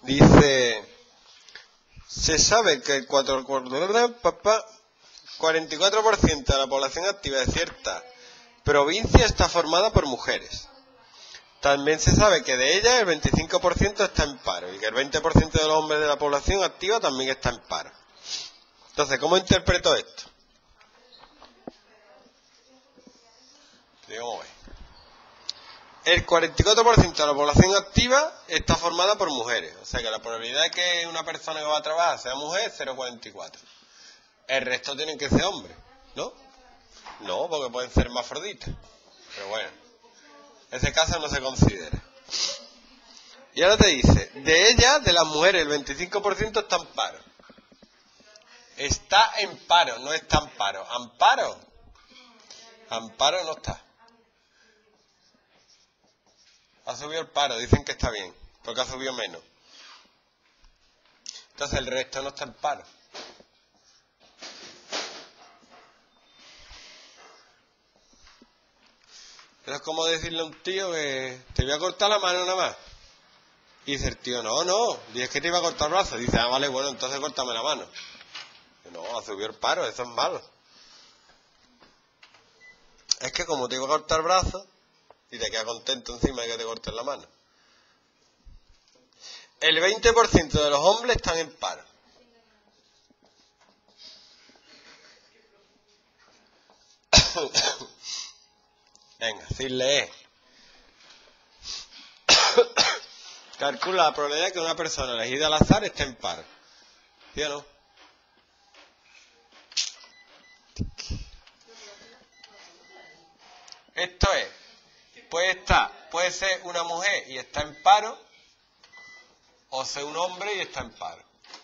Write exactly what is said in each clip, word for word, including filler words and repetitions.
Dice, se sabe que el cuarenta y cuatro por ciento de la población activa de cierta provincia está formada por mujeres. También se sabe que de ellas el veinticinco por ciento está en paro y que el veinte por ciento de los hombres de la población activa también está en paro. Entonces, ¿cómo interpreto esto? Digamos, el cuarenta y cuatro por ciento de la población activa está formada por mujeres. O sea que la probabilidad de que una persona que va a trabajar sea mujer es cero coma cuarenta y cuatro. El resto tienen que ser hombres, ¿no? No, porque pueden ser hermafroditas. Pero bueno, ese caso no se considera. Y ahora te dice, de ellas, de las mujeres, el veinticinco por ciento está en paro. Está en paro, no está en paro. ¿Amparo? Amparo no está. Ha subido el paro, dicen que está bien, porque ha subido menos. Entonces el resto no está en paro. Pero es como decirle a un tío que te voy a cortar la mano nada más. Y dice el tío, no, no, dices que te iba a cortar el brazo. Dice, ah, vale, bueno, entonces córtame la mano. Y no, ha subido el paro, eso es malo. Es que como te iba a cortar el brazo, y te queda contento encima de que te corten la mano. El veinte por ciento de los hombres están en paro. Venga, sin leer. Calcula la probabilidad de que una persona elegida al azar esté en paro. ¿Sí o no? Esto es, puede estar, puede ser una mujer y está en paro, o ser un hombre y está en paro.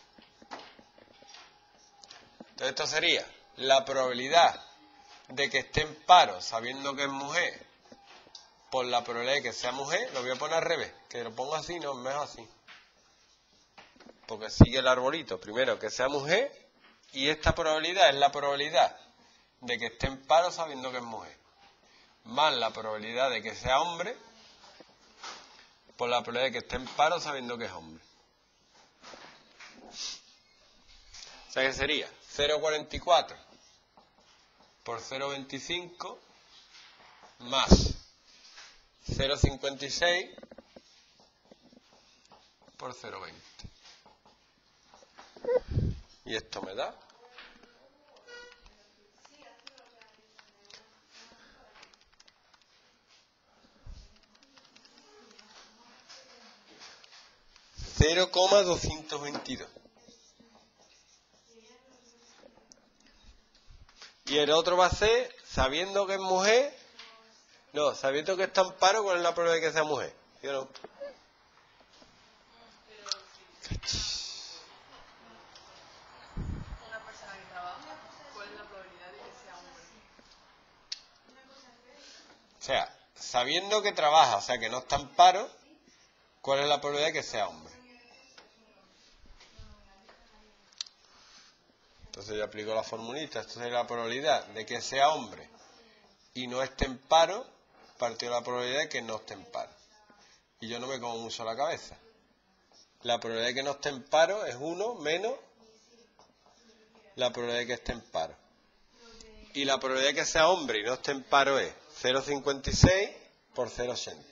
Entonces esto sería la probabilidad de que esté en paro sabiendo que es mujer por la probabilidad de que sea mujer. Lo voy a poner al revés, que lo pongo así, no, mejor así, porque sigue el arbolito. Primero que sea mujer, y esta probabilidad es la probabilidad de que esté en paro sabiendo que es mujer, más la probabilidad de que sea hombre por la probabilidad de que esté en paro sabiendo que es hombre. O sea que sería cero coma cuarenta y cuatro por cero coma veinticinco más cero coma cincuenta y seis por cero coma veinte. Y esto me da cero coma doscientos veintidós. Y el otro va a ser, sabiendo que es mujer, no, sabiendo que está en paro, ¿cuál es la probabilidad de que sea mujer? ¿Sí o no? Una persona que trabaja, ¿cuál es la probabilidad de que sea hombre? O sea, sabiendo que trabaja, o sea, que no está en paro, ¿cuál es la probabilidad de que sea hombre? Entonces yo aplico la formulita. Esto es la probabilidad de que sea hombre y no esté en paro, partido de la probabilidad de que no esté en paro. Y yo no me como mucho la cabeza. La probabilidad de que no esté en paro es uno menos la probabilidad de que esté en paro. Y la probabilidad de que sea hombre y no esté en paro es cero coma cincuenta y seis por cero coma ochenta.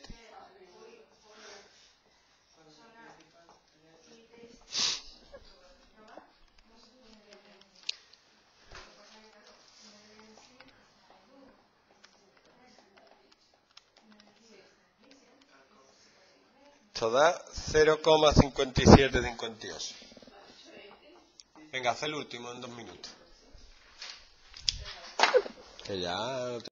Esto da cero coma cincuenta y siete cincuenta y ocho. Venga, haz el último en dos minutos. Que ya...